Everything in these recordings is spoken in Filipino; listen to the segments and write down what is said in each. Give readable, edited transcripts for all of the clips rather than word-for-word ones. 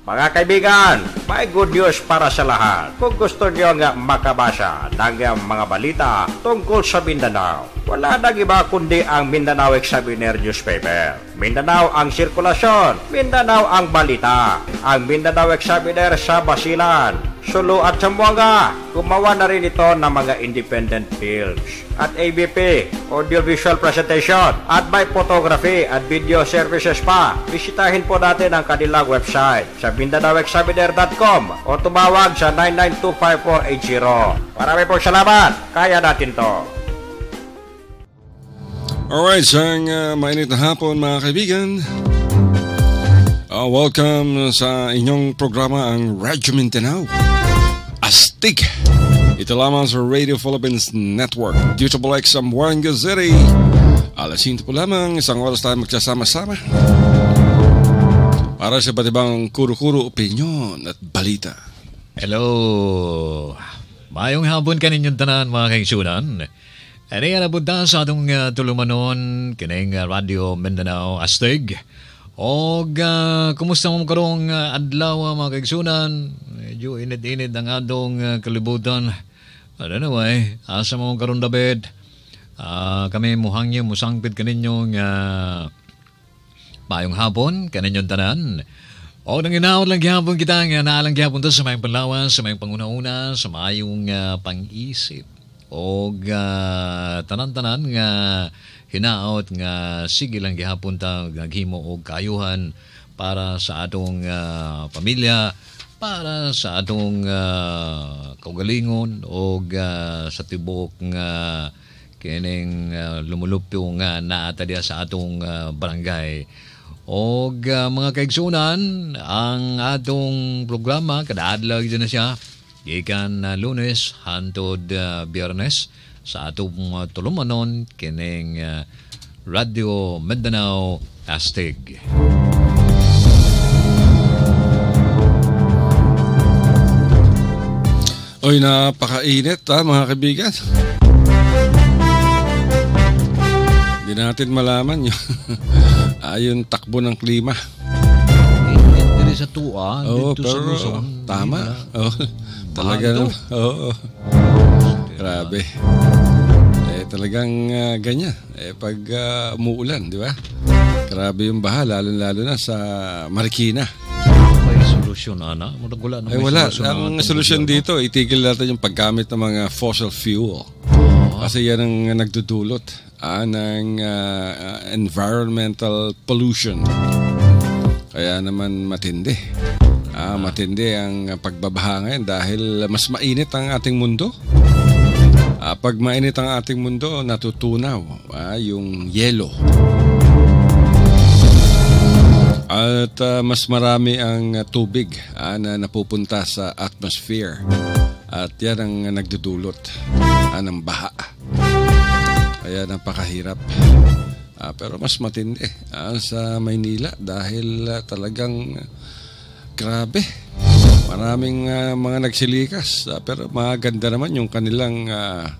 Mga kaibigan, may good news para sa lahat. Kung gusto nyo nga makabasa ng mga balita tungkol sa Mindanao, wala nang iba kundi ang Mindanao Examiner newspaper. Mindanao ang sirkulasyon, Mindanao ang balita. Ang Mindanao Examiner sa Basilan, Sulu at Tawi-Tawi. Gumawa na rin ito ng mga independent films at ABP, audiovisual presentation, at may photography at video services pa. Bisitahin po natin ang kanilang website sa MindanaoExaminer.com o tumawag sa 9925480. Marami pong salamat. Kaya natin to. Alright, sang mainit na hapon mga kaibigan. Welcome sa inyong programa ang Radyo Mindanao. Astig! Ito lamang sa Radio Philippines Network. DXXX sa Buanga City. Alas 5 po lamang, isang oras tayo magsasama-sama para sa iba't ibang kuro-kuro, opinyon at balita. Hello! Mayong hapon kaninyong tanan mga kaigsunan. Ano yan napunta sa atong tulumanon kining Radio Mindanao Astig. O kumusta mo karong adlaw mga kaigsunan? Medyo init-init ang atong kalibutan. Anyway, asa mo karon David? Kami muhangyo musangpit kaninyong mayong hapon kaninyong tanan. O nang inaot lang gihapon kita nga naalang gihapon to sa mayong panlawas, sa mayong panguna-una, sa mayong pang-isip. O tanan-tanan nga hinaot nga sige lang gihapon ta naghimo og kayuhan para sa atong pamilya, para sa atong kaugalingon o sa tibok nga kining lumulupyo nga naata diya sa atong barangay. O mga kaigsunan, ang atong programa kada adlaw na siya gikan Lunes hangtod Biyernes sa atong tulumanon kining Radio Mindanao Astig. Oy, napakainit mga kaibigan. Hindi natin malaman yung takbo ng klima. Hindi sa tuwa, dito sa Luzon. Tama. Talagang, grabe. Talagang ganyan. Pag umuulan, di ba? Grabe yung baha, lalo na sa Marikina. May solusyon, Ana? Wala. Ang solusyon dito, itigil natin yung paggamit ng mga fossil fuel. Kasi yan ang nagdudulot ng environmental pollution. Kaya naman matindi. Matindi ang pagbabaha ngayon dahil mas mainit ang ating mundo. Pag mainit ang ating mundo, natutunaw yung yelo. At mas marami ang tubig na napupunta sa atmosphere. At yan ang nagdudulot ng baha. Kaya napakahirap. Pero mas matindi sa Maynila dahil talagang grabe. Maraming mga nagsilikas. Pero maganda naman yung kanilang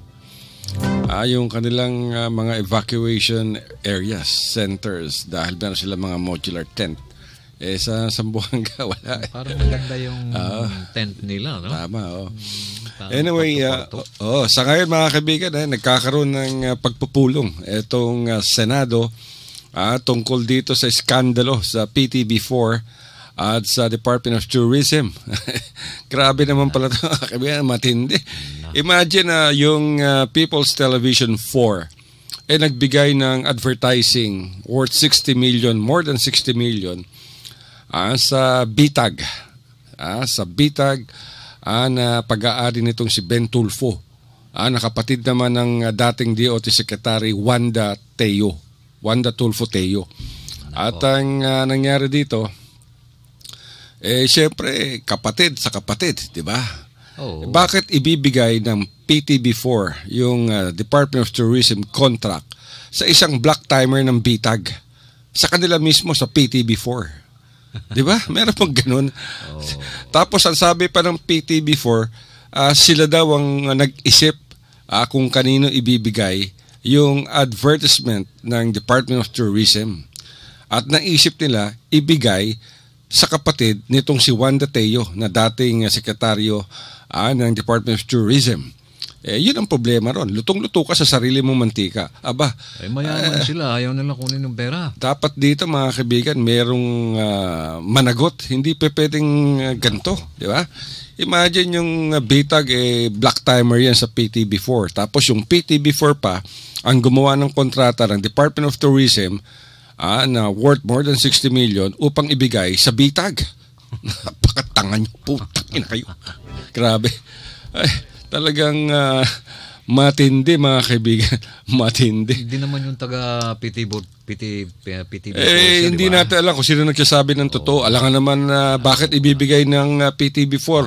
mga evacuation areas, centers, dahil meron sila mga modular tent. Sa Sambuanga, wala. Parang maganda yung tent nila, no? Tama, Anyway, sa ngayon mga kaibigan, nagkakaroon ng pagpupulong itong Senado tungkol dito sa skandalo sa PTB4 at sa Department of Tourism. Grabe naman pala ito, kaibigan, matindi. Imagine yung People's Television 4 nagbigay ng advertising worth 60 million, more than 60 million sa Bitag. Sa Bitag na pag-aari nitong si Ben Tulfo. Nakapatid naman ng dating DOT Secretary Wanda Tulfo Teo. At ang nangyari dito, siyempre, kapatid sa kapatid, di ba? Bakit ibibigay ng PTB4 yung Department of Tourism contract sa isang black timer ng Bitag? Sa kanila mismo, sa PTB4. Di ba? Meron pong ganun. Tapos ang sabi pa ng PTB4, sila daw ang nag-isip kung kanino ibibigay yung advertisement ng Department of Tourism. At naisip nila ibigay sa kapatid nitong si Juan de Teo na dating sekretaryo ng Department of Tourism. Yun ang problema ron. Lutong-luto ka sa sarili mong mantika. Aba, mayaman sila. Ayaw nila kunin ng pera. Dapat dito, mga kaibigan, merong managot. Hindi pwedeng ganito. Di ba? Imagine yung bitag, black timer yan sa PTB4. Tapos yung PTB4 pa, ang gumawa ng kontrata ng Department of Tourism na worth more than 60 million upang ibigay sa bitag. Napakatanga nyo. Putang ina kayo. Grabe. Ay, talagang matindi, mga kaibigan. Matindi. Hindi naman yung taga PTB4. Hindi natin alam kung sino nagsasabi ng totoo. Alam nga naman bakit ibibigay ng PTB4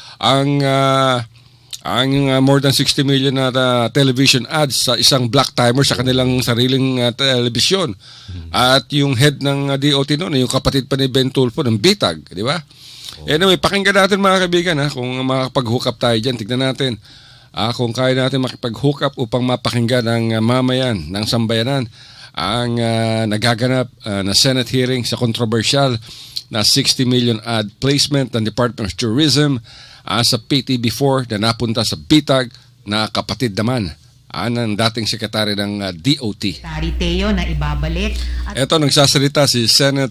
ang more than 60 million na television ads sa isang black timer sa kanilang sariling telebisyon. At yung head ng DOT noon, yung kapatid pa ni Ben Tulfo ng bitag, di ba? Anyway, pakinggan natin, mga kaibigan, kung makakapag-hook up tayo dyan. Tignan natin kung kaya natin makipag-hook up upang mapakinggan ng mamayan ng sambayanan ang nagaganap na Senate hearing sa controversial na 60 million ad placement ng Department of Tourism sa PTB4 na napunta sa bitag na kapatid naman ng dating sekretary ng DOT. Teo na ibabalik. Ito, nagsasalita si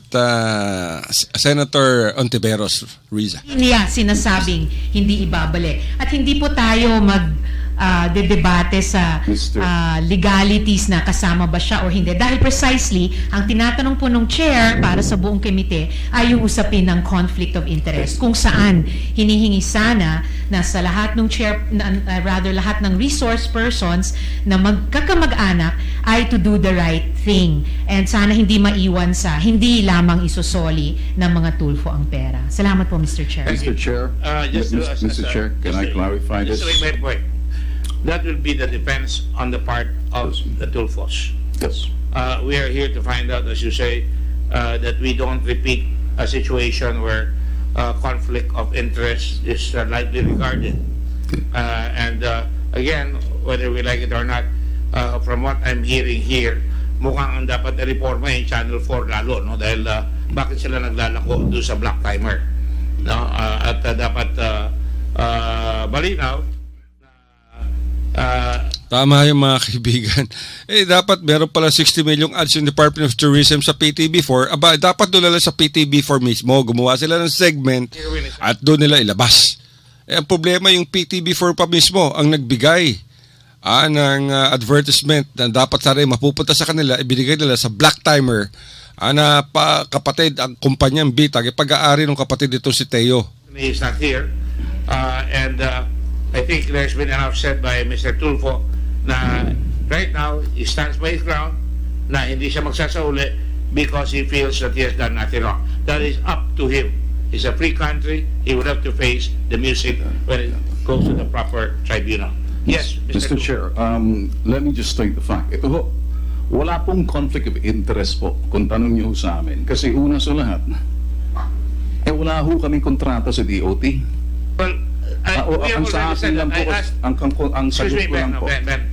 Senator Ontiveros Riza. Niya sinasabing hindi ibabalik. At hindi po tayo debate sa legalities na kasama ba siya o hindi. Dahil precisely, ang tinatanong po ng chair para sa buong komite ay yung usapin ng conflict of interest. Kung saan hinihingi sana na sa lahat ng chair, lahat ng resource persons na magkakamag-anak ay to do the right thing. And sana hindi maiwan sa hindi lamang isusoli ng mga tulfo ang pera. Salamat po, Mr. Chair. Mr. Chair, Mr. Chair, can I clarify this? Just wait. That will be the defense on the part of the Tulfos. Yes. We are here to find out, as you say, that we don't repeat a situation where conflict of interest is lightly regarded. And again, whether we like it or not, from what I'm hearing here, mukhang ang dapat reforma yung Channel 4 lalo, no? Dahil bakit sila naglalako doon sa black timer, no? At dapat balinaw. Tama yung mga kaibigan. Dapat meron pala 60 million ads yung Department of Tourism sa PTB4. Aba, dapat doon nila sa PTB4 mismo. Gumawa sila ng segment at doon nila ilabas. Ang problema yung PTB4 pa mismo ang nagbigay ng advertisement na dapat sana mapupunta sa kanila, ibinigay nila sa black timer na kapatid, ang kumpanyang bitag, pag-aari ng kapatid dito si Teo. He's not here. And I think there's been enough said by Mr. Tulfo na right now, he stands by his ground na hindi siya magsasauli because he feels that he has done nothing wrong. That is up to him. It's a free country. He would have to face the music when it goes to the proper tribunal. Yes, Mr. Chair, let me just state the fact. Ito ho, wala pong conflict of interest po kung tanong niyo sa amin. Kasi una sa lahat, wala ho kaming kontrata sa DOT. Well, ang sa akin lang po, ang sagot ko lang po. Ben,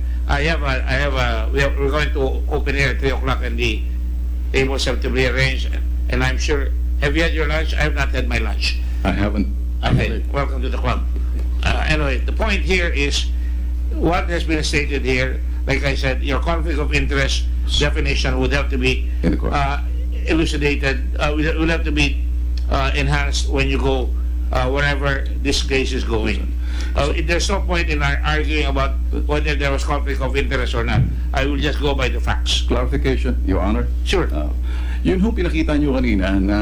we're going to open here at 3 o'clock and the tables have to be arranged. And I'm sure, have you had your lunch? I have not had my lunch. I haven't. Okay, welcome to the club. Anyway, the point here is, what has been stated here, like I said, your conflict of interest definition would have to be elucidated, will have to be enhanced when you go wherever this case is going. There's no point in arguing about whether there was conflict of interest or not. I will just go by the facts. Clarification, Your Honor. Sure. Yun hong pinakita nyo kanina na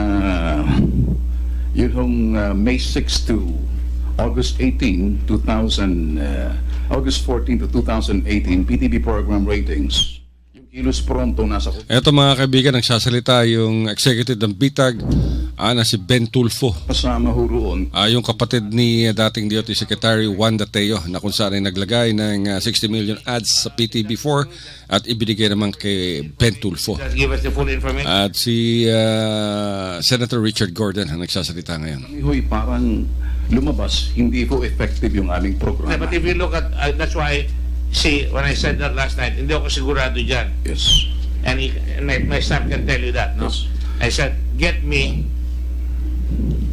yun hong May 6 to August 18, 2000, August 14 to 2018 PTB program ratings. Kilos pronto nasa ko. Ito, mga kaibigan, nagsasalita yung executive ng bitag na si Ben Tulfo. Kasama ho roon. Yung kapatid ni dating DOT Secretary Juan de Teo na kung saan ay naglagay ng 60 million ads sa PTB4 at ibinigay naman kay Ben Tulfo. Give us the full information. At si Senator Richard Gordon ang nagsasalita ngayon. Hoy, parang lumabas, hindi ko effective yung aming programa. But if you look at, that's why, see, when I said that last night, hindi ako sigurado dyan. Yes. And my staff can tell you that, no? Yes. I said, get me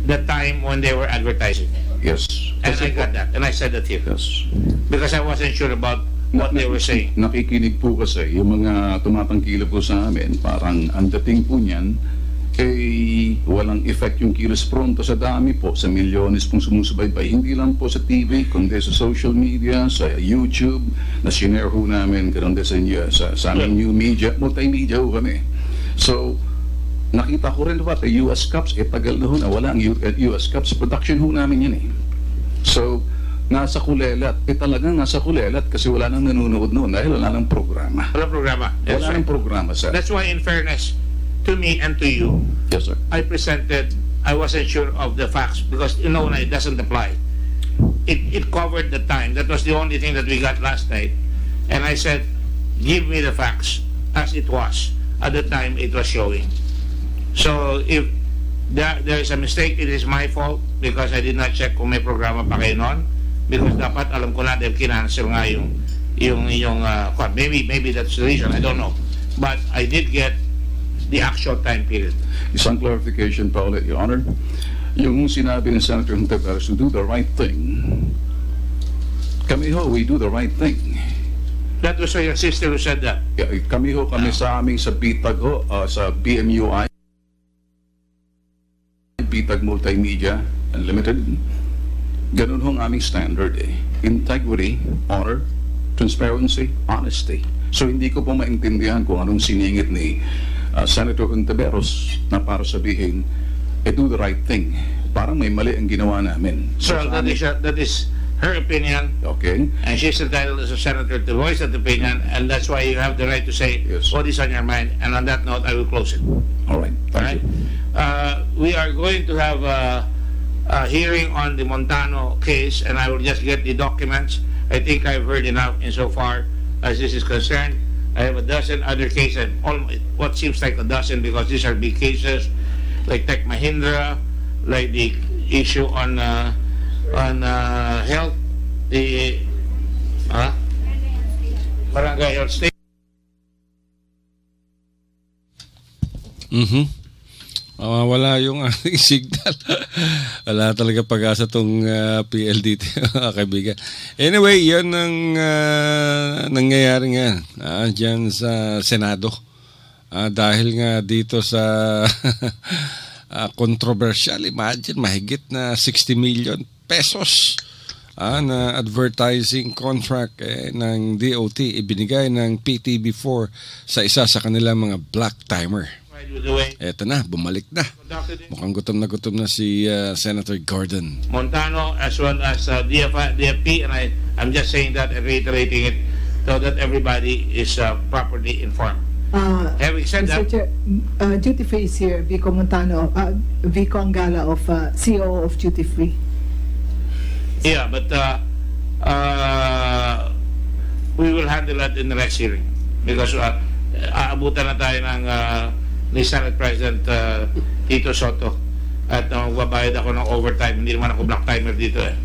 the time when they were advertising. Yes. And I got that, and I said that here. Yes. Because I wasn't sure about what they were saying. Nakikinig po kasi yung mga tumatangkila po sa amin, parang ang dating po niyan, walang effect yung kilos pronto sa dami po, sa milyones pong sumusubaybay. Hindi lang po sa TV, kundi sa social media, sa YouTube, na sinare ho namin, ganoon din sa aming new media, multimedia ho kami. So, nakita ko rin ba, US Cups, tagal na ho na, wala ang US Cups, production ho namin yan eh. So, nasa kulelat, talagang nasa kulelat kasi wala nang nanonood noon dahil wala nang programa. Wala programa. Wala nang programa, sir. That's why, in fairness to me and to you, yes, sir, I wasn't sure of the facts because, it doesn't apply. It covered the time. That was the only thing that we got last night. And I said, give me the facts as it was at the time it was showing. So, if there is a mistake, it is my fault because I did not check kung may programa pa kayo noon. Because dapat alam ko na dahil kinancel nga yung maybe that's the reason, I don't know. But I did get the actual time period. Isang clarification pa ulit, Your Honor. Yung sinabi ni Senator Tavi-Tawi to do the right thing. Kami ho, we do the right thing. That was your sister who said that. Yeah, kami sa aming sa BITAG ho, sa BMUI, BITAG Multimedia Unlimited. Ganun ho ang aming standard eh. Integrity, honor, transparency, honesty. So hindi ko po maintindihan kung anong siningit ni Senator Tavi-Tawi na para sabihin, do the right thing. Parang may mali ang ginawa namin. So that is her opinion. Okay. And she's entitled as a senator to voice that opinion, and that's why you have the right to say what is on your mind. And on that note, I will close it. All right. Thank you. We are going to have a hearing on the Montano case, and I will just get the documents. I think I've heard enough insofar as this is concerned. I have a dozen other cases, what seems like a dozen, because these are big cases, like Tech Mahindra, like the issue on health, the Barangay Health State. Wala yung ating signal. Wala talaga pag-asa itong PLDT, kaibigan. Anyway, yan ang nangyayari nga dyan sa Senado. Dahil nga dito sa controversial, imagine, mahigit na 60 million pesos na advertising contract ng DOT ibinigay ng PTB4 sa isa sa kanilang mga black timer. Eto na, bumalik na. Mukhang gutom na si Senator Gordon. Montano as well as DFP, and I'm just saying that and reiterating it so that everybody is properly informed. Having said that, Duty Free is here, Vico Montano, Vico Angala of CEO of Duty Free. Yeah, but we will handle that in the next hearing because aabutan na tayo ng ni Senate President Tito Soto at magbabayad ako ng overtime. Hindi naman ako black timer dito eh.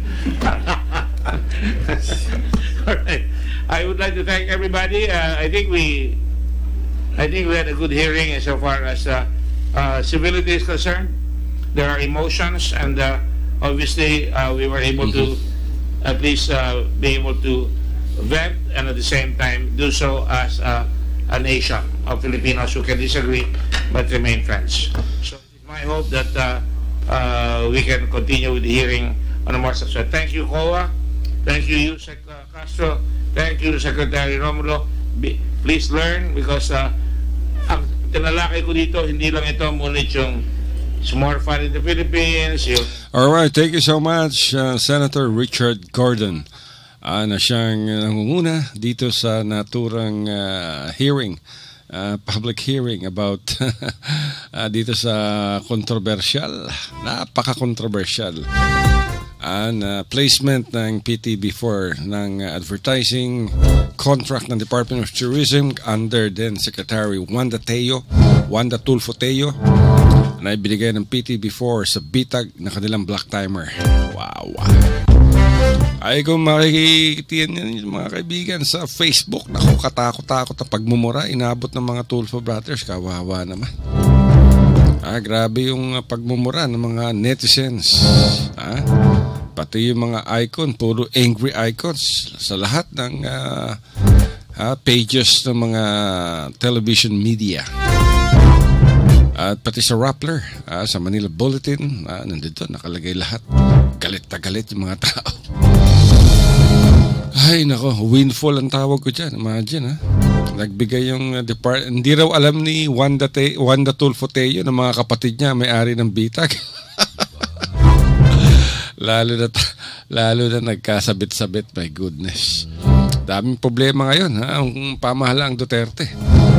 Alright. I would like to thank everybody. I think we had a good hearing as far as civility is concerned. There are emotions, and obviously we were able to at least be able to vent and at the same time do so as a nation of Filipinos who can disagree but remain friends. So it's my hope that we can continue with the hearing on a more substantive. Thank you, COA. Thank you, Yusek Castro. Thank you, Secretary Romulo. Please learn because ang tinalakay ko dito, hindi lang ito ngunit yung it's more fun in the Philippines. All right, thank you so much, Senator Richard Gordon. Na siyang nangunguna dito sa naturang hearing, public hearing about dito sa controversial, napaka-controversial placement ng PTB4 ng advertising contract ng Department of Tourism under then Secretary Wanda Tulfo Teo na ibinigay ng PTB4 sa bitag na kanilang black timer. Wow. Ay kung makikitiyan yan mga kaibigan sa Facebook, naku, katakot-takot na pagmumura, inabot ng mga Tulfo Brothers, kawawa naman. Grabe yung pagmumura ng mga netizens. Pati yung mga icon, puro angry icons sa lahat ng pages ng mga television media. At pati sa Rappler, sa Manila Bulletin, nandito, nakalagay lahat. Galit na galit yung mga tao. Ay, nako, windfall ang tawag ko dyan. Imagine, nagbigay yung hindi raw alam ni Wanda Tulfo Teo ng mga kapatid niya may-ari ng bitag. lalo na nagkasabit-sabit, my goodness. Daming problema ngayon, ang pamahalaang Duterte.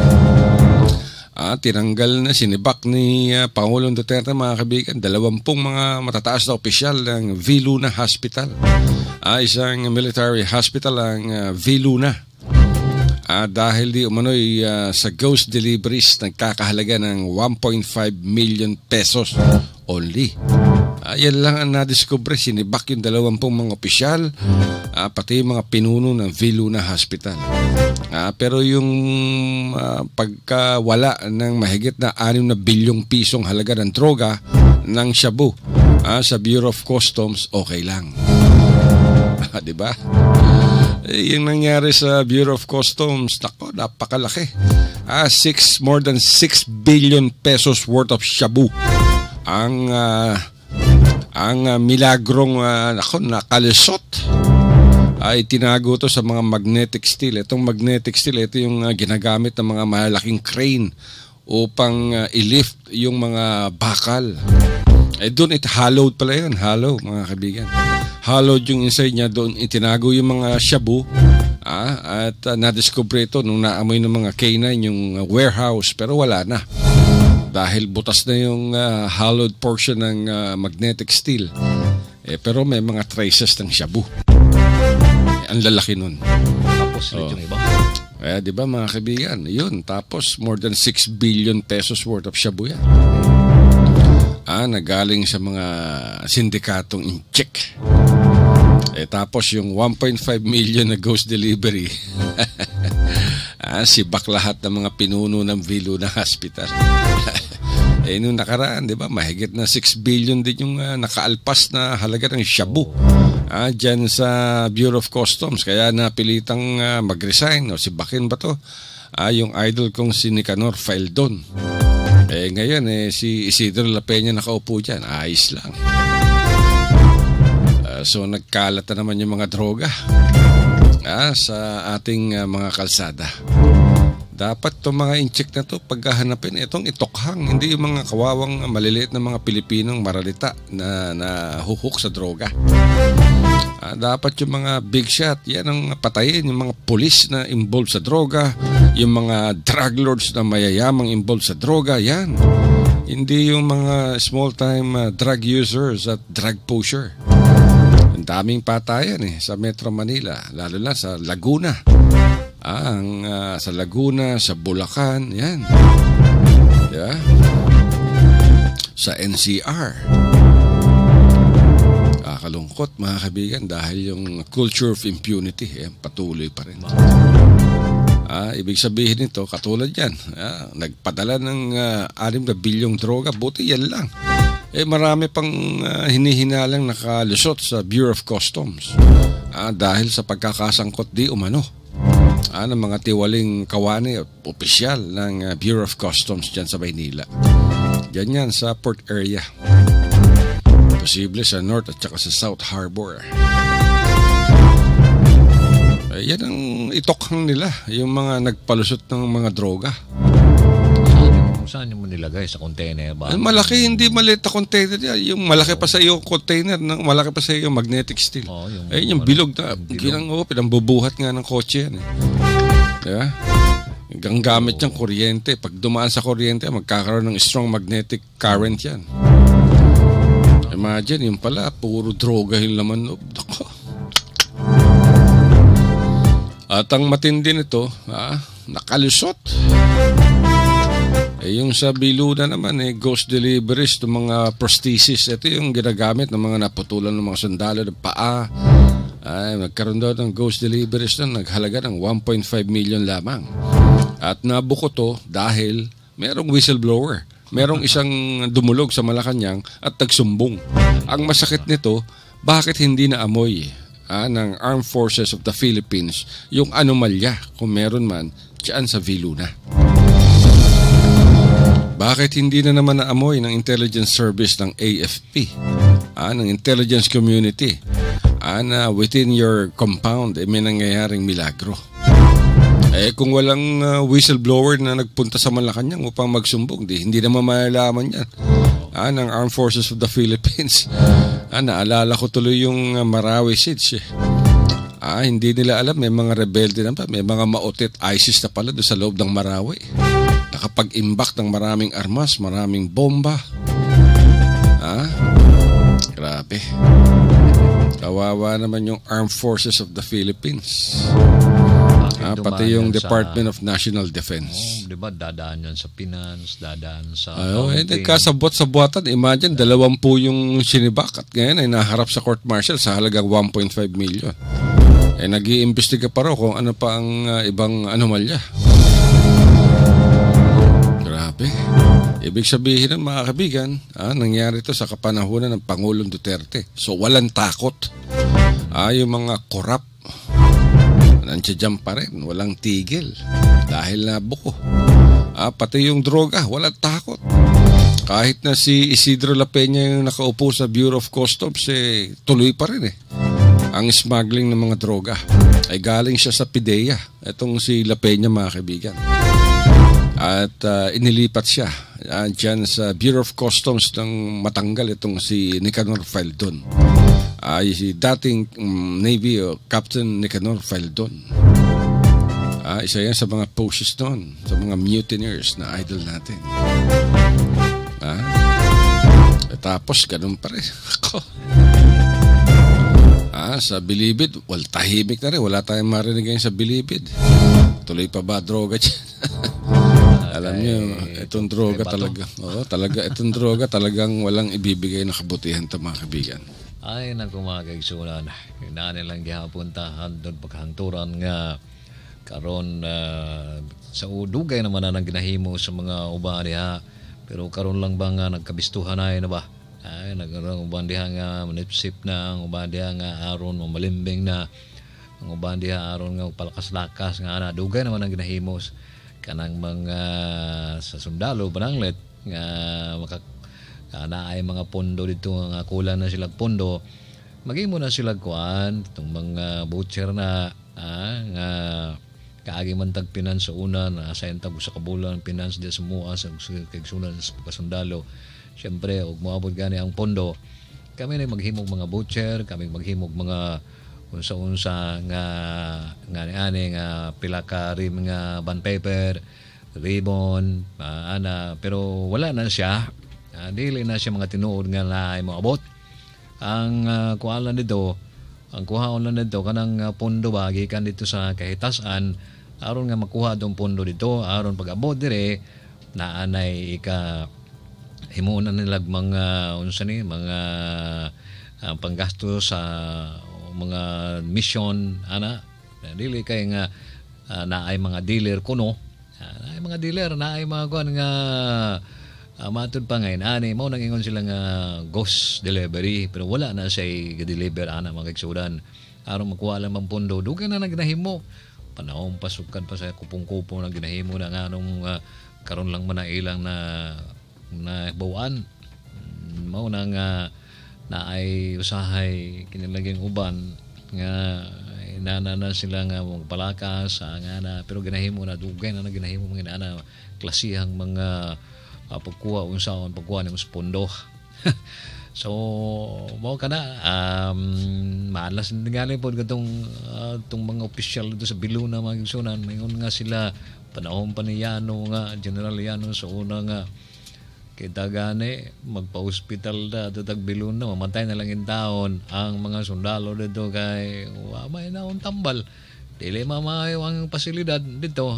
Tinanggal na, sinibak ni Pangulong Duterte, mga kaibigan, 20 mga matataas na opisyal ng V-Luna Hospital. Isang military hospital ang V-Luna. Dahil di umano'y sa ghost deliveries nagkakahalaga ng 1.5 million pesos only. Yan lang ang nadiskubre, sinibak yung 20 mga opisyal, pati yung mga pinuno ng V-Luna Hospital. Pero yung pagkawala ng mahigit na 6 na bilyong pisong halaga ng droga ng shabu sa Bureau of Customs, okay lang. Diba? Yung nangyari sa Bureau of Customs, nako, napakalaki. More than 6 billion pesos worth of shabu ang milagrong nakalisot ay tinago to sa mga magnetic steel. Itong magnetic steel, ito yung ginagamit ng mga malaking crane upang i-lift yung mga bakal. Doon hollowed pala yun. Hollow, mga kaibigan. Hollowed yung inside niya. Doon itinago yung mga shabu. At nadiscover ito nung naamoy ng mga K9 yung warehouse. Pero wala na. Dahil butas na yung hollowed portion ng magnetic steel. Pero may mga traces ng shabu. Ang lalaki nun. Tapos yung iba. Di ba, mga kaibigan? Yun. Tapos more than 6 billion pesos worth of shabu yan. Nagaling sa mga sindikatong in-check. Tapos yung 1.5 million na ghost delivery, sibak lahat ng mga pinuno ng V-Luna Hospital. Nung nakaraan, di ba, mahigit na 6 billion din yung nakaalpas na halaga ng shabu dyan sa Bureau of Customs. Kaya napilitang mag-resign o sibakin ba to? Yung idol kong si Nicanor Faildon. Ngayon, si Isidro La Peña nakaupo dyan. Ayos lang. So, nagkalat na naman yung mga droga sa ating mga kalsada. Dapat itong mga in-check na to paghahanapin, itong itokhang, hindi yung mga kawawang maliliit na mga Pilipinong maralita na huhok sa droga. Dapat yung mga big shot, yan ang patayin, yung mga pulis na involved sa droga, yung mga drug lords na mayayamang involved sa droga, yan. Hindi yung mga small-time drug users at drug pusher. Ang daming patayan sa Metro Manila, lalo na sa Laguna. Sa Laguna, sa Bulacan, yan. Diba? Sa NCR. Kalungkot, mga kaibigan, dahil yung culture of impunity patuloy pa rin. Ibig sabihin nito, katulad yan, nagpadala ng 6 na bilyong droga, buti yan lang. Marami pang hinihinalang nakalusot sa Bureau of Customs dahil sa pagkakasangkot di umano ng mga tiwaling kawani at opisyal ng Bureau of Customs dyan sa Maynila. Yan sa port area. Posible sa North at saka sa South Harbor. Yan ang itokhang nila, yung mga nagpalusot ng mga droga. Saan mo nilagay? Sa container ba? Malaki, hindi maliit na container yan. Yung malaki pa sa iyo container, malaki pa sa iyo magnetic steel. Yung bilog na, pinambubuhat nga ng kotse yan. Diba? Ang gamit niyang kuryente. Pag dumaan sa kuryente, magkakaroon ng strong magnetic current yan. Imagine, yung pala, puro droga yung laman loob. At ang matindi nito, nakalusot. Yung sa Biluna naman, ghost deliveries ng mga prosthesis. Ito yung ginagamit ng mga naputulan ng mga sundalo ng paa. Nagkaroon daw ng ghost deliveries na naghalaga ng 1.5 million lamang. At nabuko to dahil merong whistleblower. merong isang dumulog sa Malacanang at nagsumbong. Ang masakit nito, bakit hindi na amoy ng Armed Forces of the Philippines yung anomalya kung meron man dyan sa Viluna? Bakit hindi na naman naamoy ng intelligence service ng AFP, ng intelligence community, na within your compound may nangyayaring milagro? Kung walang whistleblower na nagpunta sa Malacanang upang magsumbong, hindi naman malalaman yan ng Armed Forces of the Philippines. Naalala ko tuloy yung Marawi siege. Hindi nila alam, may mga rebelde na pa, may mga maotit ISIS na pala doon sa loob ng Marawi. Nakapag-imbak ng maraming armas, maraming bomba. Grabe. Kawawa naman yung Armed Forces of the Philippines. Pati yung Department of National Defense. Diba, dadaan yan sa finance, dadaan sa... nagkasabot-sabuatan. Imagine, 20 yung sinibak at ngayon ay naharap sa court-martial sa halagang 1.5 million. Nag-iimbestiga pa raw kung ano pa ang ibang anomalya. Grabe. Ibig sabihin ng mga kaibigan, nangyari ito sa kapanahunan ng Pangulong Duterte. So, walang takot. Yung mga korap, nandiyan pa rin, walang tigil dahil nabuko. Pati yung droga, walang takot. Kahit na si Isidro La Peña yung nakaupo sa Bureau of Customs, tuloy pa rin ang smuggling ng mga droga. Ay galing siya sa PIDEA, itong si La Peña, mga kaibigan. At inilipat siya dyan sa Bureau of Customs nang matanggal itong si Nicanor Faldon. Si dating Navy Captain Nicanor Faldon. Isa yan sa mga poses noon, sa mga mutineers na idol natin. Tapos ganun pa rin ako. Sa Bilibid, tahimik na rin. Wala tayong marinig ngayon sa Bilibid. Tuloy pa ba droga dyan? Alam niyo, itong droga talaga. Itong droga talagang walang ibibigay na kabutihan ito, mga kaibigan. Ay, naku mga kaigsunan. Hinaan nilang gihapuntahan doon paghanturan nga karon sa udugay naman na ginahimo sa mga uban diha. Pero karon lang ba nga nagkabistuhan na ba? Ay, nagkaroon uban diha nga manipsip na, ang uban diha nga aron malimbing na, ang uban diha aron nga palakas-lakas nga na dugay naman ang ginahimo kanang mga sa sundalo pananglet nga naay mga pondo dito nga kulang na sila pondo, magimo na sila kuan itong mga butcher na nga kaagi man tag finance sa una na assign tag sa kabulan finance di sa mua sa kaigsunan sa pagkasundalo. Siyempre og moabot gani ang pondo, kami na maghimog mga butcher, kami maghimog mga unsa-unsa nga ani nga pila ka rim nga bond paper, ribbon, pero wala na siya. Dili na siya mga tinuod nga naay mo abot. Ang kuhaon dito kanang pondo ba gikan dito sa kahitasan aron nga makuha dong pondo dito aron pag-abot dire naanay himuon na nila mga mga panggasto sa mga mission dili kay nga naay mga dealer kuno naay mga dealer naay mga kuan nga matud pa ngayon mao nang ingon sila nga ghost delivery pero wala na siya i-deliver mga kaigsudan aron makuha lang ang pondo dugay na ginahimo panahon pasukan pa sa kupong-kupong na ginahimo na nga nung karon lang man ilang na bawaan mao na nga naay usahay kinilaging uban nga inana sila nga magpalakas nga pero ginahimo na dugay na ginahimo mga ana klasihang mga pagkuha unsaon pagkuha ng pondo. So mao kana maalas ningali pod katong mga opisyal dito sa Biluna mga igsunan mayon nga sila panahon pa ni Yano nga General Yano sa una nga kita gani magpa-hospital da tag Biluna mamatay na lang in taon ang mga sundalo dito kay may naon tambal dili mamayo ang pasilidad dito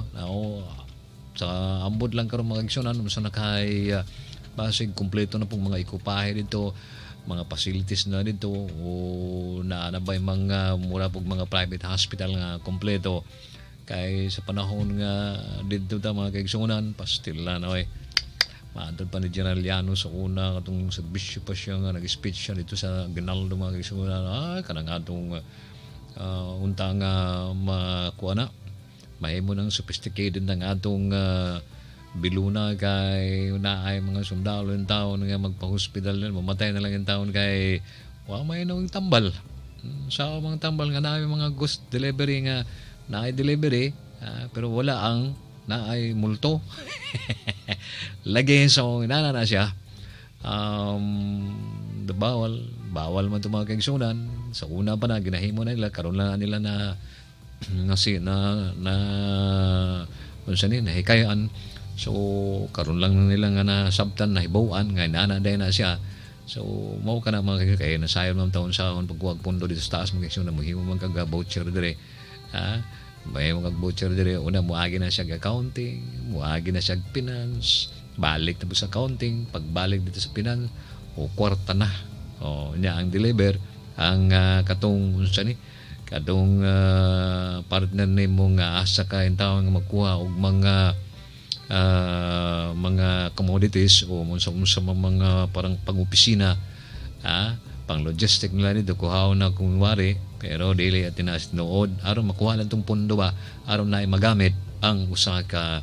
sa ambod lang karon mga igsunan sa nakay basig kumpleto na pong mga ikupahe dito, mga facilities na dito o naanabay mga mura pong mga private hospital nga kumpleto kay sa panahon nga dito ta mga kaigsunan pastilan maadol pa ni General Llano sa una katong serbisyo pa siya nga nag-speech siya dito sa Ginaldo mga kaigsunan kanang atong unta nga makuha na mahimo ng sophisticated ng atong biluna kay naay mga sundalo yung taon nga magpa-hospital na mamatay na lang yung taon kay may nang tambal sa mga tambal nga naay mga ghost delivery nga naay delivery pero wala ang naay multo lagi so inana na siya bawal man ito mga kaigsunan sa una pa na ginahimo na nila karon lang nila na nahikayaan so karon lang nila nga na sabtan na hibawan nga inana day na siya so mao ka na mga kay nasayon man taon sa pagkuwag pundo dito sa taas mga kaigsunan mohimo man kag voucher dire may mga voucher dire una muagi na siya accounting muagi na siya finance balik na po sa accounting pagbalik dito sa finance o kwarta na niya ang deliver ang katong kadong partner ni mong asa ka yung tao nga magkuha og mga commodities o sa mga parang pang-opisina pang logistic nila nito kuhaw na kung wari pero dili at tinasnood aron makuha lang tong pondo ba aron na magamit ang usa ka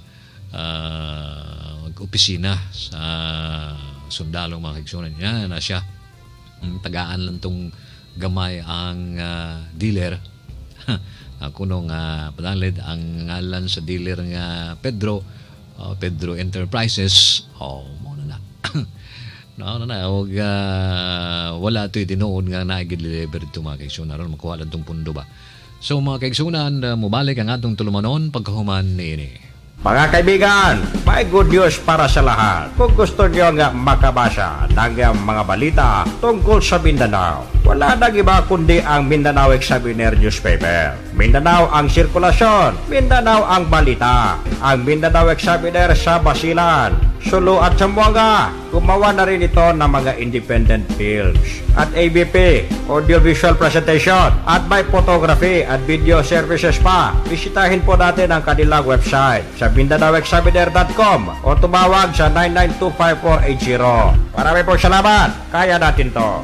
opisina sa sundalo mga kaigsunan niya na siya tagaan lang tong gamay ang dealer ako nung panalid ang ngalan sa dealer nga Pedro Enterprises muna na og wala to'y tinuod nga naigid-deliver ito mga kaigsunan aron makuha lang tong pundo ba so mga kaigsunan mubalik ang atong tulumanon pagkahuman niini. Mga kaibigan, may good news para sa lahat. Kung gusto nyo nga makabasa ng mga balita tungkol sa Mindanao, wala nang iba kundi ang Mindanao Examiner newspaper. Mindanao ang sirkulasyon, Mindanao ang balita. Ang Mindanao Examiner sa Basilan, Sulu at Tawi-Tawi. Gumawa na rin ito ng mga independent films at ABP, audiovisual presentation at may photography at video services pa. Bisitahin po natin ang kanilang website sa MindanaoExaminer.com o tumawag sa 9925480. Marami pong salamat. Kaya natin to.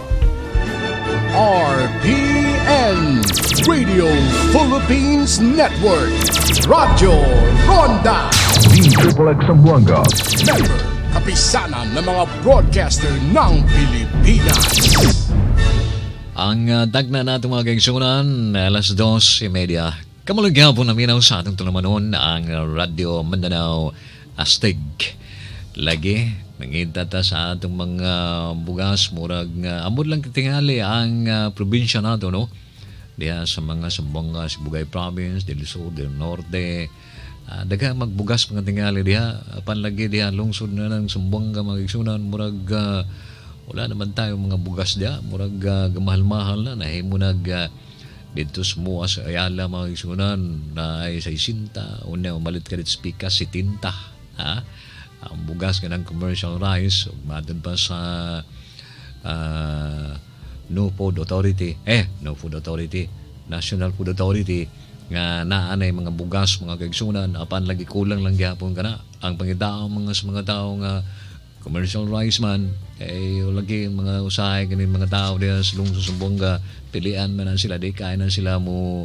RPN Radio Philippines Network Radyo Ronda DXXX Zamboanga Member Kapisanan ng mga broadcaster ng Pilipinas. Ang tagna natin mga kaigsunan alas 2:30 kamulang po naminaw sa atong tulamanon ang Radyo Mindanao Astig lagi nangitata sa atong mga bugas murag amod lang tingali ang probinsya nato no diha sa mga Zamboanga, Sibugay Province, Del Sur, Del Norte daghang magbugas mga tingali diha apan lagi diha lungsod na ng Zamboanga mga igsunan murag wala naman tayo mga bugas diha murag gamahal-mahal na nahimo nag dito sumuha sa Ayala mga igsunan na ay 60 una umalit ka dito speaker 70 ang bugas ka ng commercial rice umatod pa sa No Food Authority National Food Authority nga naanay mga bugas mga kaigsunan apan lagi kulang lang gyapon kana ang pangitaong mga tao nga commercial rice man lagi mga usahay ganin mga tao diha sa lungsod sa Zamboanga pilian man sila di kaya na sila mo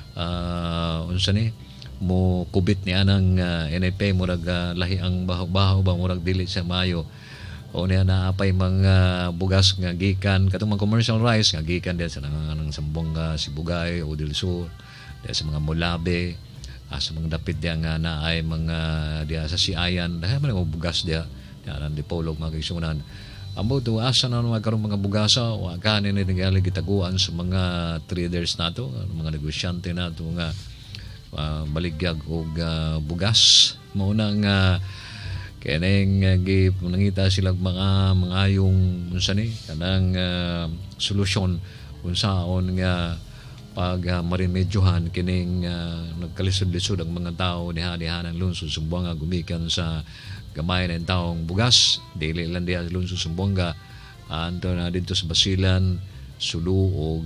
mo kubit ni anang NFP murag lahi ang baho-baho ba murag dili sa mayo o niya naapay mga bugas nga gikan katong mga commercial rice nga gikan diha sa nang Zamboanga, Sibugay o Del Sur diha sa mga Molabe sa mga dapit diha nga naay mga diha sa Siayan dahil man mga bugas diha nang dipolog mga kaigsunan amo to asa na magkaroon mga bugasa o kanin ni tingali gitaguan sa mga traders nato mga negosyante nato nga baligyag og bugas mao nang kaneng nangita sila mga ayong unsa ni kanang solusyon unsaon nga pag marimedyohan kining nagkalisod-lisod ang mga tao diha ng lungsod Zamboanga gumikan sa gamay ng taong bugas dili lang diha sa lungsod Zamboanga anto na dito sa Basilan Sulu o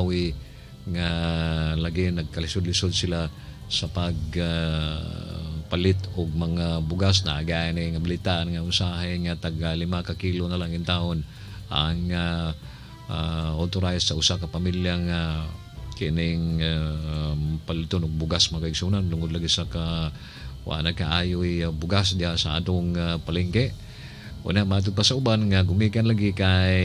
Tawi-Tawi nga lagi nagkalisod-lisod sila sa palit og mga bugas na gaya nga balita nga usahay nga tag 5 ka kilo na lang in taon ang authorized sa usa ka pamilya nga kining paliton og bugas mga kaigsunan tungod lagi sa wala kaayoy bugas diya sa atong palengke. Una matud pa sa uban nga gumikan lagi kay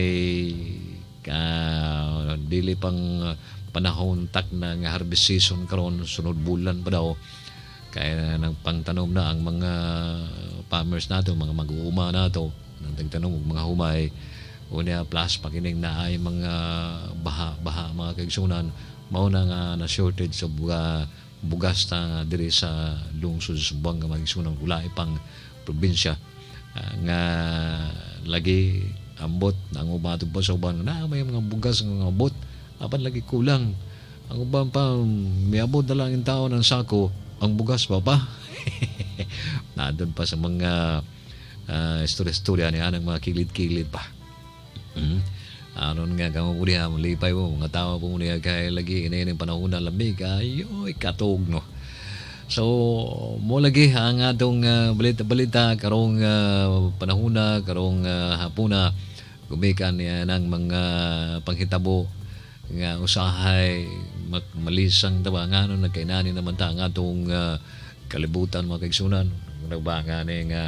dili pang panahon tak na nga harvest season karon sunod bulan pa daw kaya nagpangtanom na ang mga farmers nato, mga mag-uuma nato nang tagtanom og mga humay. Una plus pakining na ay mga baha mga kaigsunan mao na nga na shortage sa bugas ta diri sa lungsod sa Buanga magigsunan ulay pang probinsya nga lagi ambot ang umatog pa sa uban na may mga bugas nga ambot apan lagi kulang ang uban pa miabot na lang yung tao ng sako ang bugas pa nadon pa sa mga istorya ni anang mga kilid-kilid pa aron nga kamo po diha malipay mo mga tao po niya kay lagi inayin panahon na lamig ayoy katog no. So mo lagi ang atong balita karong panahon na karong hapuna gumikan niya ng mga panghitabo nga usahay malisang tabangan nagkainani naman ta ang atong kalibutan mga kaigsunan nagbangan nga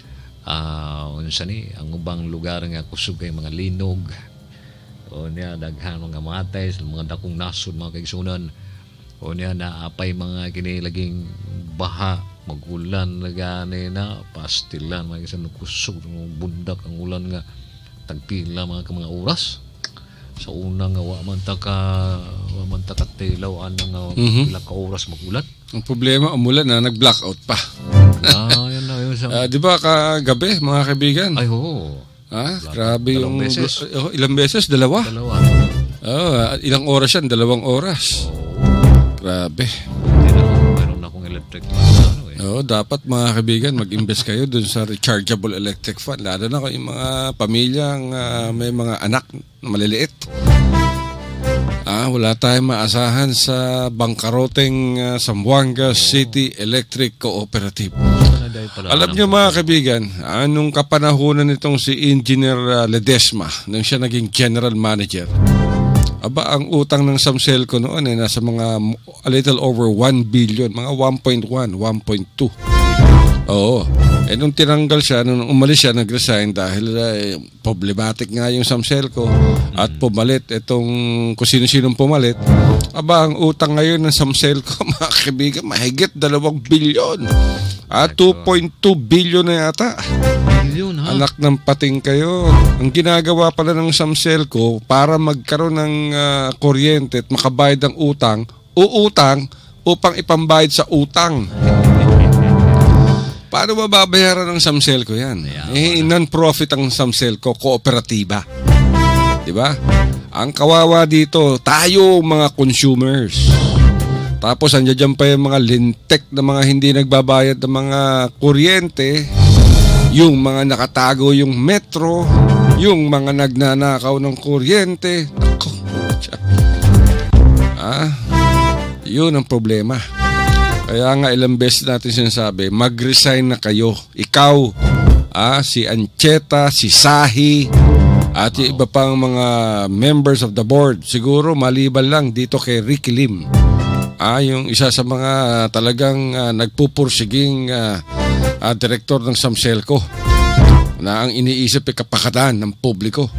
unsa ni ang ubang lugar nga kusog kay mga linog o niya daghan mga matay sa mga dakong nasod mga kaigsunan o niya naapay mga kinilaging baha magulan lagani na pastilan mga kaigsunan kusog bundak ang ulan nga tagpila mga oras sa unang wa man ta tilaw anang pila ka oras magulan. Ang problema umulan na nag-blackout pa. Yan na yun di ba kagabi mga kaibigan? Ay oo. Grabe yung beses. Ilang beses? Dalawa. Ilang oras yan? 2 oras. Grabe. Meron akong electric dapat mga kaibigan mag-invest kayo dun sa rechargeable electric fan lalo na kung yung mga pamilyang may mga anak na maliliit. Wala tayong maasahan sa bangkaroteng Zamboanga City Electric Cooperative. Alam niyo mga kaibigan, anong kapanahunan nitong si Engineer Ledesma nang siya naging General Manager? Aba, ang utang ng Samselco noon nasa mga a little over 1 billion, mga 1.1, 1.2. Oo. Nung tinanggal siya, nung umalis siya, nag-resign dahil problematic nga yung Samselco at pumalit itong kung sino-sinong pumalit. Aba, ang utang ngayon ng Samselco, mga kaibigan, mahigit 2 billion. 2.2 billion na yata. Anak ng pating kayo. Ang ginagawa pala ng Samselco para magkaroon ng kuryente at makabayad ng utang, uutang upang ipambayad sa utang. Paano mababayaran ng Samselco yan? Non-profit ang Samselco, kooperatiba. Diba? Ang kawawa dito, tayo mga consumers. Tapos andyan pa yung mga lintek na mga hindi nagbabayad ng mga kuryente, yung mga nakatago yung metro, yung mga nagnanakaw ng kuryente. Yun ang problema. Kaya nga ilang beses natin sinasabi, mag-resign na kayo. Ikaw, si Ancheta, si Sahi, at yung iba pang mga members of the board. Siguro maliban lang dito kay Ricky Lim. Yung isa sa mga talagang nagpupursiging direktor ng Samselco na ang iniisip ay kapakanan ng publiko.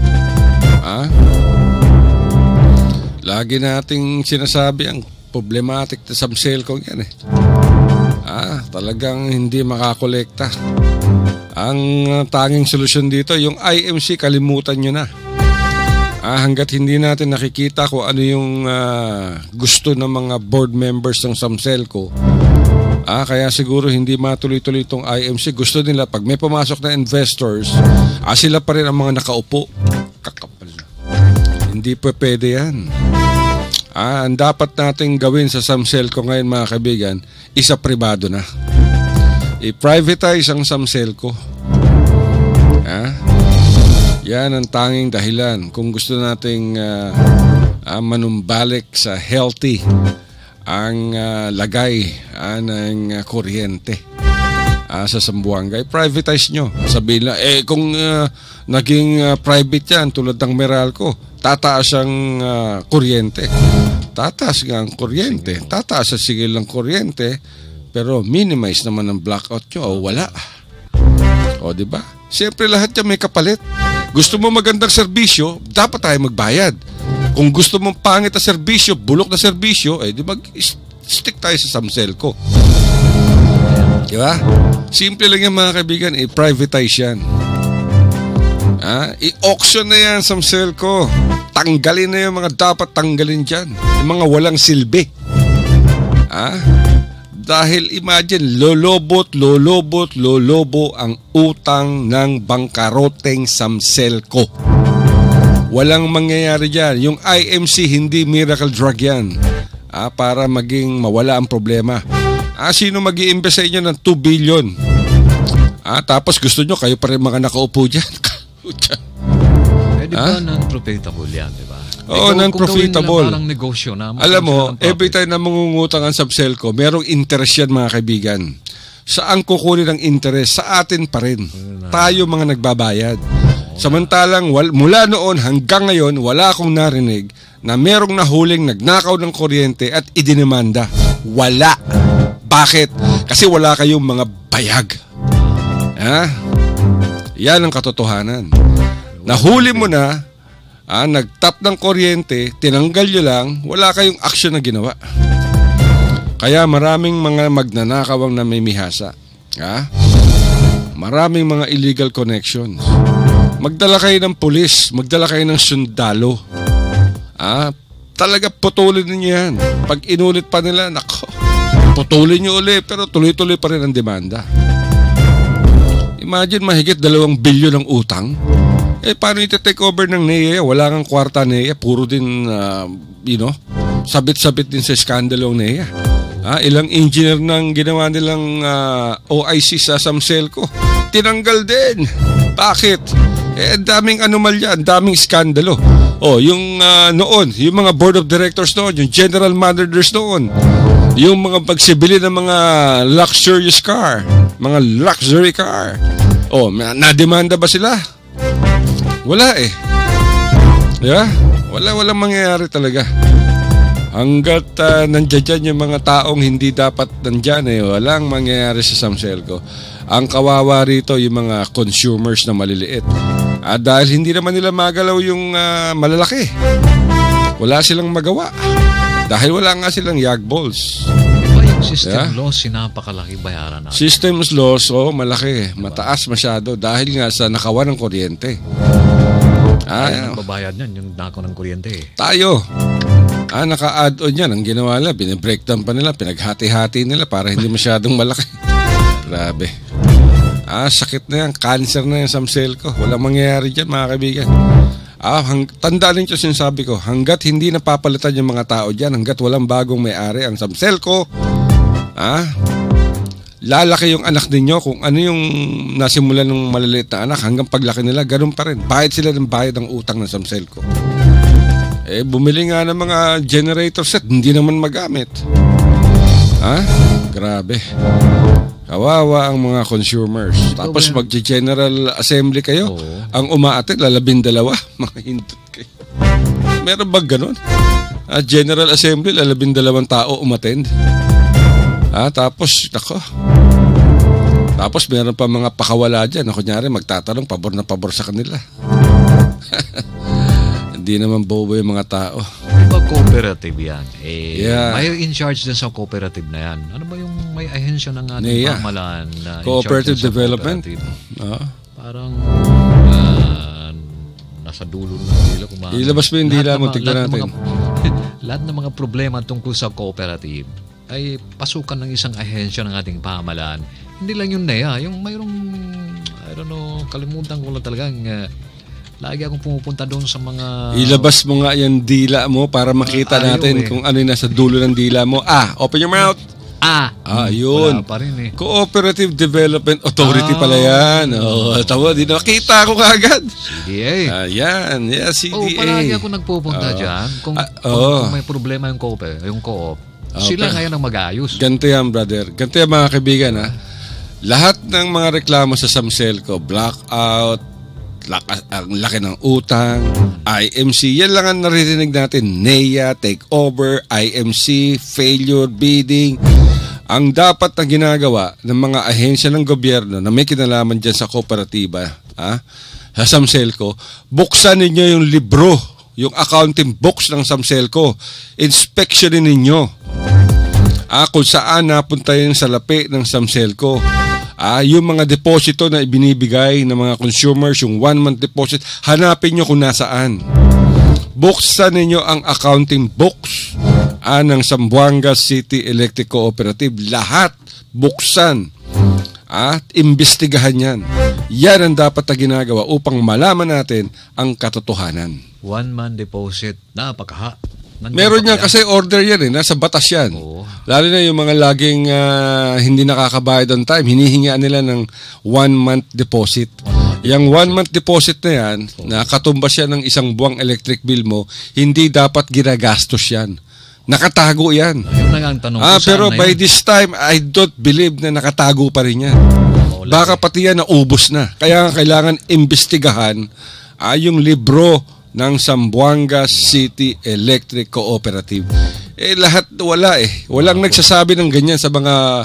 Lagi nating sinasabi ang problematic na Samselco yan talagang hindi makakolekta. Ang tanging solusyon dito, yung IMC, kalimutan nyo na. Hanggat hindi natin nakikita kung ano yung gusto ng mga board members ng Samselco, kaya siguro hindi matuloy-tuloy itong IMC. Gusto nila pag may pumasok na investors, sila pa rin ang mga nakaupo. Kakapal na. Hindi pa pwede yan. Ang dapat nating gawin sa Samselco ngayon mga kaibigan, isa pribado na. I-privatize ang Samselco. Yan ang tanging dahilan kung gusto nating manumbalik sa healthy ang lagay ng kuryente. sa Zamboanga, privatize nyo. Sabihin na, kung naging private yan, tulad ng Meralco, tataas ang kuryente. Tataas nga ang kuryente. Tataas ang sigil ng kuryente, pero minimize naman ang blackout nyo o wala. O, diba? Siyempre lahat yan may kapalit. Gusto mo magandang serbisyo, dapat tayo magbayad. Kung gusto mong pangit na serbisyo, bulok na serbisyo, di mag-stick tayo sa Samselco. Diba? Simple lang yan mga kaibigan, i-privatize yan. I-auction na yan Samselco. Tanggalin na yung mga dapat tanggalin dyan. Yung mga walang silbi. Dahil imagine, lolobo ang utang ng bangkaroteng Samselco. Walang mangyayari dyan. Yung IMC, hindi miracle drug yan. Para maging mawala ang problema. Sino mag-i-invest sa inyo ng 2 billion? Tapos gusto nyo, kayo pa rin mga nakaupo dyan. Di ba non-profitable yan, di ba? Oo, non-profitable. Parang negosyo na. Alam mo, every time na mangungutang ang Samselco, merong interest yan mga kaibigan. Saan kukunin ang interest? Sa atin pa rin. Tayo mga nagbabayad. Samantalang mula noon hanggang ngayon, wala akong narinig na merong nahuling nagnakaw ng kuryente at idinimanda. Wala. Bakit? Kasi wala kayong mga bayag. Yan ang katotohanan. Nahuli mo na, nagtap ng kuryente, tinanggal nyo lang, wala kayong aksyon na ginawa. Kaya maraming mga magnanakaw ang namimihasa. Maraming mga illegal connections. Magdala kayo ng pulis, magdala kayo ng sundalo. Talaga putulin ninyo yan. Pag inulit pa nila, nako, putulin nyo ulit, pero tuloy-tuloy pa rin ang demanda. Imagine mahigit 2 bilyon ng utang. Paano iti-take over ng NEA? Wala kang kwarta NEA, puro din, sabit-sabit din sa skandalo ng NEA. Ilang engineer nang ginawa nilang OIC sa Samselco, tinanggal din. Bakit? Ang daming anomalya, ang daming skandalo. Yung noon, yung mga board of directors noon, yung general managers noon, yung mga pagsibili ng mga luxurious car, mga luxury car. Nademanda ba sila? Wala walang mangyayari talaga. Hanggat nandiyan dyan yung mga taong hindi dapat nandyan, walang mangyayari sa Samselco. Ang kawawa rito yung mga consumers na maliliit. Dahil hindi naman nila magalaw yung malalaki. Wala silang magawa. Dahil wala nga silang yagballs. Yung system loss, sinapakalaki bayaran natin. System loss, malaki. Mataas masyado dahil nga sa nakawan ng kuryente. Ang babayad niyan, yung nakaw ng kuryente. Tayo. Naka-add-on yan. Ang ginawa nila, binibreakdown pa nila, pinaghati-hati nila para hindi masyadong malaki. Grabe. Sakit na yan. Cancer na yan, Samselco. Walang mangyayari dyan, mga kaibigan. Tandaan nyo sinasabi ko, hanggat hindi napapalitan yung mga tao dyan, hanggat walang bagong may-ari ang Samselco, lalaki yung anak ninyo kung ano yung nasimulan ng maliliit na anak hanggang paglaki nila, ganun pa rin. Bayad sila ng bayad ng utang ng Samselco. Bumili nga ng mga generator set, hindi naman magamit. Grabe. Kawawa ang mga consumers. Tapos mag-general assembly kayo. Ang umaatid, 12. Mga hindot kayo. Meron ba ganun? General assembly, 12 tao umattend. Tapos, Tapos meron pa mga pakawala dyan. Kunyari, magtatanong, pabor na pabor sa kanila. Hindi naman bobo yung mga tao. Diba cooperative yan? May in charge din sa cooperative na yan. Ano ba yung may ahensya ng ating pamahalaan? Cooperative development? Parang nasa dulo ng dila. Ilabas mo yung dila mo, tignan natin. Lahat ng mga problema tungkol sa cooperative ay pasukan ng isang ahensya ng ating pamahalaan. Hindi lang yung NEA, yung mayroong, kalimutan ko lang talagang lagi akong pumupunta doon sa mga... Ilabas mo nga yung dila mo para makita natin kung ano yung nasa dulo ng dila mo. Open your mouth. Yun. Wala pa rin Cooperative Development Authority pala yan. Tawa, di nakita ko kagad. CDA. Yan. Yeah, CDA. Palagi ako nagpupunta dyan. Kung may problema yung co-op, sila ngayon ang mag-aayos. Ganito yan, brother. Ganito yan, mga kaibigan, Lahat ng mga reklamo sa Samselco, blackout, ang laki ng utang, IMC, yan lang ang naririnig natin. NEA, takeover, IMC, failure, bidding. Ang dapat na ginagawa ng mga ahensya ng gobyerno na may kinalaman dyan sa kooperatiba, sa Samselco, buksan ninyo yung libro, yung accounting books ng Samselco. Inspeksyonin ninyo kung saan napunta yung salapi ng Samselco. Yung mga deposito na ibinibigay ng mga consumers, yung 1-month deposit, hanapin nyo kung nasaan. Buksan ninyo ang accounting books ng Zamboanga City Electric Cooperative. Lahat buksan at imbestigahan yan. Yan ang dapat na ginagawa upang malaman natin ang katotohanan. 1-month deposit, napakaha. Meron niya kasi order yan nasa batas yan. Oo. Lalo na yung mga laging hindi nakakabayad on time, hinihingian nila ng 1-month deposit. Yung 1-month deposit na yan, nakatumbas yan ng isang buwang electric bill mo, hindi dapat ginagastos yan. Nakatago yan. Pero by this time, I don't believe na nakatago pa rin yan. Baka pati yan naubos na. Kaya kailangan imbestigahan yung libro ng Zamboanga City Electric Cooperative. Lahat wala Walang nagsasabi ng ganyan sa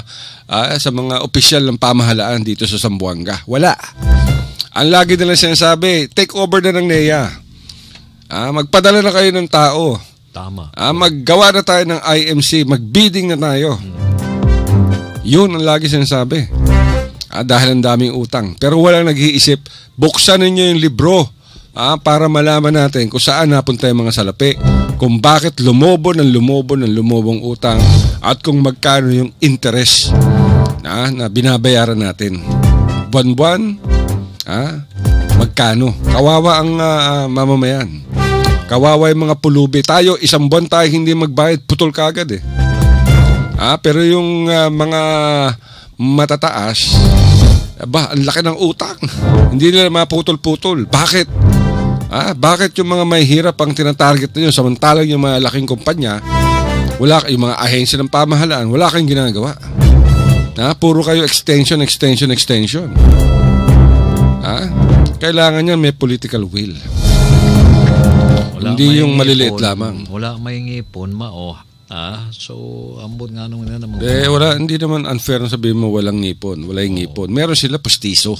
mga opisyal ng pamahalaan dito sa Zamboanga. Wala. Ang lagi nila sinasabi, take over na ng NEA. Magpadala na kayo ng tao. Tama. Maggawa na tayo ng IMC, magbidding na tayo. Yun ang lagi sinasabi. Dahil ang daming utang. Pero walang nag-iisip, buksan ninyo yung libro para malaman natin kung saan napunta yung mga salapi, kung bakit lumobong utang, at kung magkano yung interest na binabayaran natin. Buwan-buwan, magkano? Kawawa ang mamamayan. Kawawa yung mga pulubi. Tayo, isang buwan tayo hindi magbayad, putol kagad pero yung mga matataas, ang laki ng utang. Hindi nila maputol-putol. Bakit? Bakit yung mga may hirap ang tinatarget ninyo samantalang yung mga laking kumpanya, yung mga ahensya ng pamahalaan, wala kayong ginagawa? Puro kayo extension. Kailangan yan may political will. Hindi yung maliliit lamang. Wala may ngipon, so, ambot nga nung naman. Wala, hindi naman unfair na sabihin mo walang ngipon. Wala yung ngipon. Meron sila pustiso.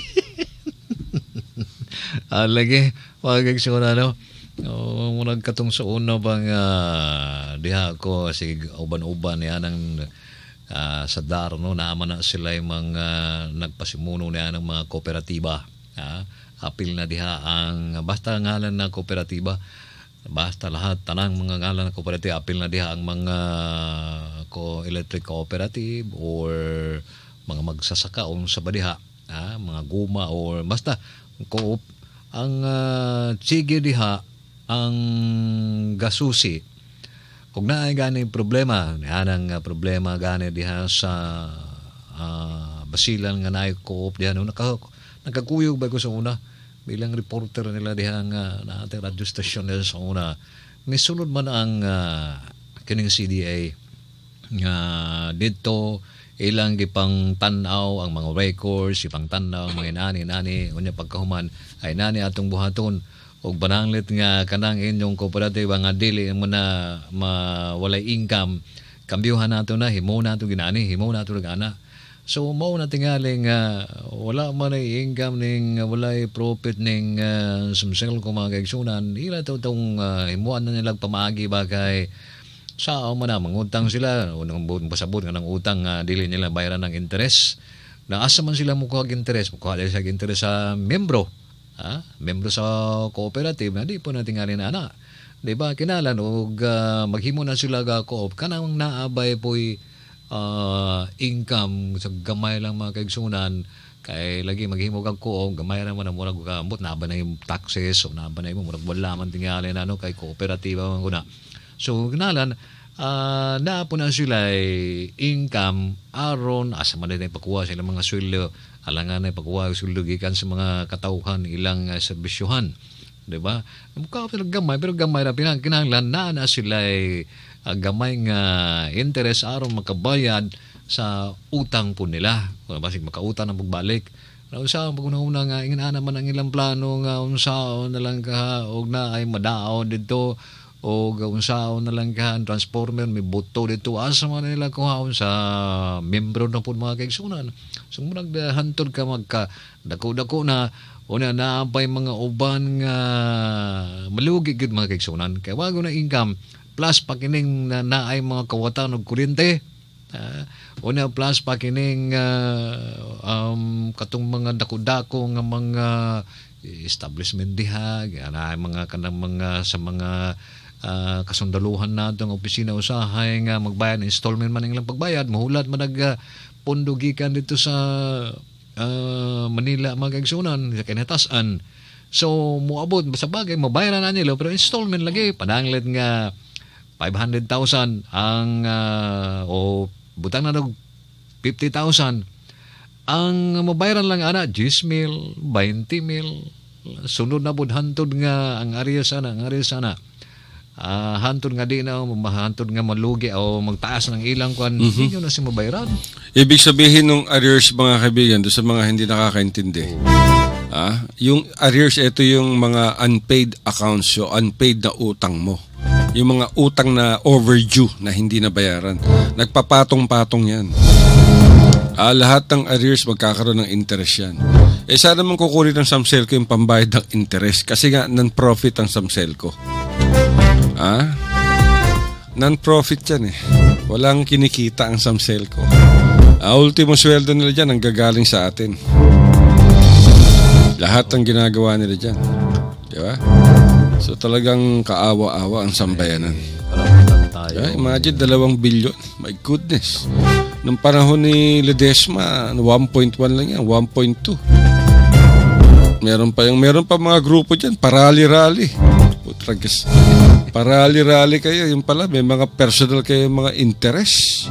Lagi, wagag siya ko na, munag katong sa una bang diha ko, sige, uban-uban yan ng sa Darno, naaman na sila yung mga nagpasimuno na ng mga kooperatiba. Apil na diha ang, basta ngalan na kooperatiba, basta lahat, tanang mga ngalan ng kooperatiba, apil na diha ang mga electric cooperative or mga magsasaka o sa badiha, mga guma or basta coop. Ang sige diha ang gasusi kung naay gani problema nianang problema gani diha sa Basilan nga naay coop diha no nakakuyog ba ko sa una bilang reporter nila diha nga naatay radio station nila sa una misunod man ang kining CDA nga dito ilang gipang tanaw ang mga records, ipang tanaw ang mga inani unya pagkahuman ay nani atong buhaton og bananglit nga kanang inyong cooperative nga dili mo na walay income kambyuhan nato na himo nato ginani himo nato gana so mao na tingaling wala man ay income ning walay profit ning sumsel ko mga kaigsunan ila tong himuan na nilang pamaagi bagay sa man na mangutang sila unang pasabot nga ng utang dili nila bayaran ng interest na asa man sila mukuha og interest sa interest sa membro membro sa cooperative na di po na tingali na ana di ba kinalan og maghimo na sila ga coop kanang naabay po'y income sa gamay lang mga kaigsunan kay lagi maghimo kag coop gamay ra man murag ambot na ba na yung taxes o na ba na murag wala man tingali na kay cooperative man kuna. So, ganalan, na po na sila income aron asa man din pagkuha sila mga sweldo alangan na pagkuha sweldo gikan sa mga katawhan ilang serbisyohan, di ba? Mukha sila gamay pero gamay ra kinahanglan na sila gamay nga interest aron makabayad sa utang po nila. Basig makautang ang pagbalik. Unsa ang paguna-una nga ingana naman ang ilang plano nga unsaon na lang ka og na ay madao dito o unsaon na lang ka ang transformer may buto dito asa man nila kuhaon sa membro na po mga kaigsunan. So murag hantod ka magka dako-dako na una naabay mga uban nga malugi gid mga kaigsunan kay wago na income plus pakining na naay mga kawatan og kuryente. Una plus pakining katong mga dako-dako nga mga establishment diha ana mga kanang mga sa mga kasundaluhan nato nga opisina usahay nga magbayad installment man ilang pagbayad mahulat man pondo gikan dito sa Manila mga kaigsunan sa kinatasan. So moabot sa bagay mabayaran na nila pero installment lagi padanglet nga 500,000 ang o butang na nog 50,000 ang mabayaran lang ana 10,000 20,000 sunod na bud hantod nga ang area sana hantod nga di na hantod nga malugi o magtaas ng ilang kwan hindi na si mabayaran. Ibig sabihin ng arrears mga kaibigan do sa mga hindi nakakaintindi. Yung arrears ito yung mga unpaid accounts, so unpaid na utang mo. Yung mga utang na overdue na hindi nabayaran. Nagpapatong-patong yan. Lahat ng arrears magkakaroon ng interest yan. Sana naman kukunin ng Samselco yung pambayad ng interest kasi nga non-profit ang Samselco. Non-profit yan eh. Walang kinikita ang Samselco. Ultimo sweldo nila dyan ang gagaling sa atin. Lahat ng ginagawa nila dyan. Diba? So talagang kaawa-awa ang sambayanan. Imagine 2 billion. My goodness. Nung panahon ni Ledesma, 1.1 lang yan, 1.2. Meron pa mga grupo dyan, parali-rali. Putragas. Parali-rali kayo, yung pala, may mga personal kayo, mga interest.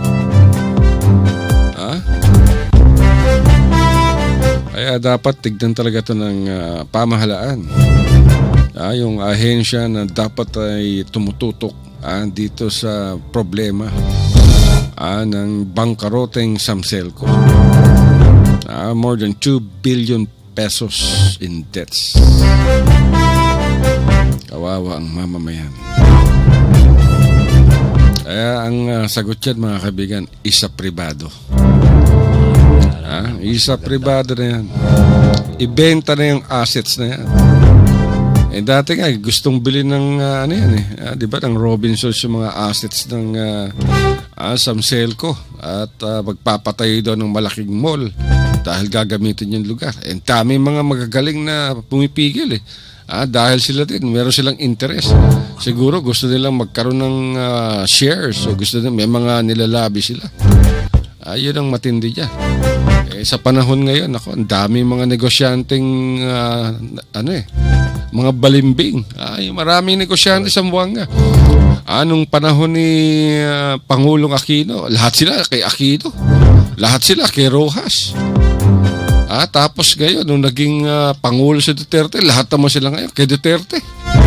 Kaya dapat tignan talaga ito ng pamahalaan. Yung ahensya na dapat ay tumututok dito sa problema ng bangkaroteng Samselco. More than 2 billion pesos in debts. Kawawa ang mamamayan. Kaya ang sagot yan mga kaibigan, isa pribado. Isa pribado na yan. Ibenta na yung assets na yan. Dati nga gustong bilhin ng di ba ng Robinsons yung mga assets ng Samselco at magpapatayo doon ng malaking mall dahil gagamitin yung lugar. Dami mga magagaling na pumipigil dahil sila din meron silang interest. Siguro gusto nilang magkaroon ng shares o gusto nilang may mga nilalabi sila. Yun ang matindi dyan. Sa panahon ngayon, ang dami mga negosyanteng mga balimbing. Maraming negosyante sa Buanga. Anong panahon ni Pangulong Aquino, lahat sila kay Aquino. Lahat sila kay Rojas. Tapos ngayon, nung naging Pangulo si Duterte, lahat naman sila ngayon kay Duterte.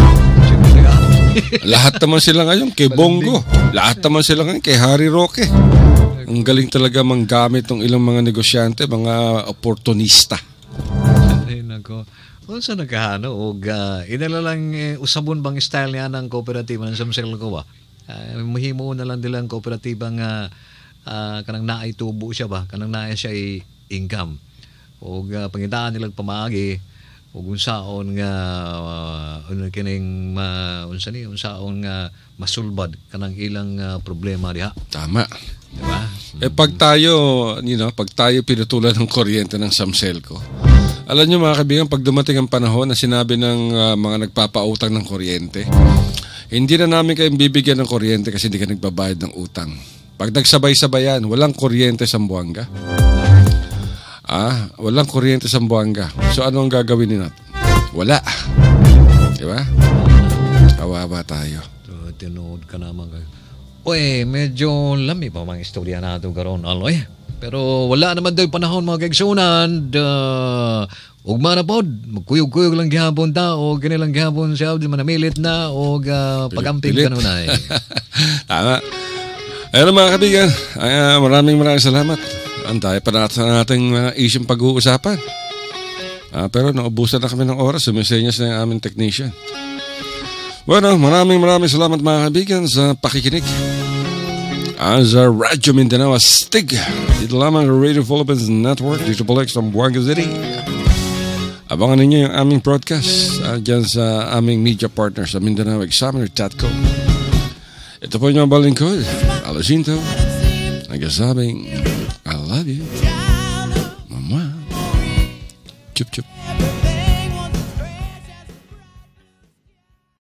Lahat naman sila ngayon kay Bongo. Lahat naman sila ngayon kay Harry Roque. Ang galing talaga manggamit ng ilang mga negosyante, mga oportunista. Ay, nako. Kung saan nagkahano, inala lang usabon bang style niya ng kooperatiba ng Samselco ba? Mahimo na lang nilang kooperatiba nga kanang naay tubo siya ba? Kanang naay siya income. O pangitaan nilang pamaagi o unsaon nga kining unsaon nga masulbad kanang ilang problema diha. Tama. Diba? Pag tayo pinutulan ng kuryente ng Samselco, alam nyo mga kaibigan, pag dumating ang panahon na sinabi ng mga nagpapautang ng kuryente, hindi na namin kayong bibigyan ng kuryente kasi hindi ka nagbabayad ng utang. Pag nagsabay-sabayan, walang kuryente sa Buanga. Walang kuryente sa Buanga. So ano ang gagawin nila? Wala. Diba? Kawawa tayo. Tinood ka naman kayo. Medyo lami pa mga istorya na ito karon aloy. Pero wala naman daw panahon mga kaigsunan. Ugma na po, magkuyog-kuyog lang gihapon ta o kanilang gihapon siya, di manamilit na o pagamping ka nun ay. Tama. Ayun mga kaibigan, maraming salamat. Antay pa natin mga isyong pag-uusapan. Pero naubusan na kami ng oras. Sumisenyas na yung aming technician. Bueno, maraming salamat mga kaibigan sa pakikinig. Sa Radyo Mindanao Astig. Dito lamang ang Radio Philippines Network. Dito po sa Buanga City. Abangan ninyo yung aming broadcast dyan sa aming media partner sa Mindanao Examiner.com. Ito po yung balingkod, Alasinto, nagkasabing, I love you.